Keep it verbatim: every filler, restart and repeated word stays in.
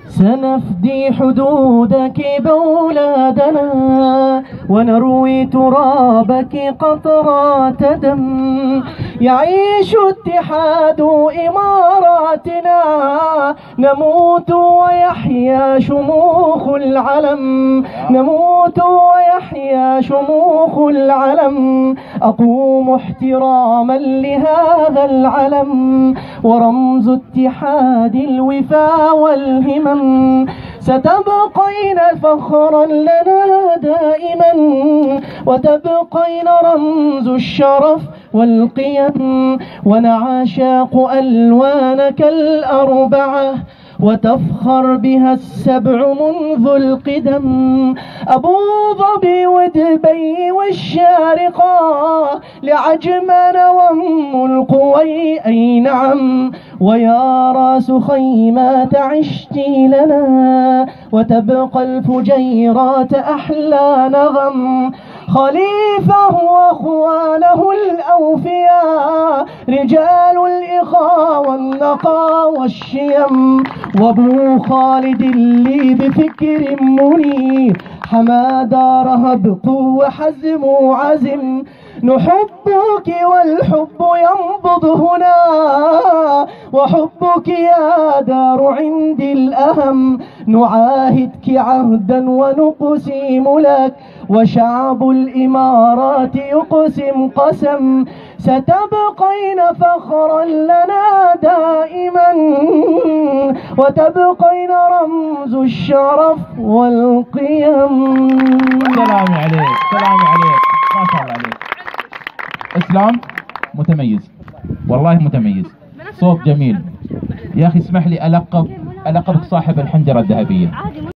سنفدي حدودك بأولادنا ونروي ترابك قطرات دم. يعيش اتحاد إماراتنا، نموت ويحيا شموخ العلم، نموت ويحيا شموخ العلم. أقوم احتراما لهذا العلم ورمز اتحاد الوفاء والهمم. ستبقين فخرا لنا دائما وتبقين رمز الشرف والقيم، ونعشاق ألوانك الأربعة وتفخر بها السبع منذ القدم. أبو ظبي ودبي والشارقة لعجمان وأم القوي أي نعم، ويا راس خيمات عشتي لنا وتبقى الفجيرات أحلى نغم. خليفة وأخوانه الأوفياء رجال الإخاء والنقاء والشيم، وابو خالد اللي بفكر منير حمادة رهب قوة حزم وعزم. نحبك والحب ينبض هنا وحبك يا دار عندي الأهم. نعاهدك عهدا ونقسم لك وشعب الإمارات يقسم قسم. ستبقين فخرا لنا دائما وتبقين رمز الشرف والقيم. سلام عليك، سلام عليك، ما شاء الله عليك. اسلام متميز، والله متميز، صوت جميل. يا اخي اسمح لي القب القبك صاحب الحنجرة الذهبية.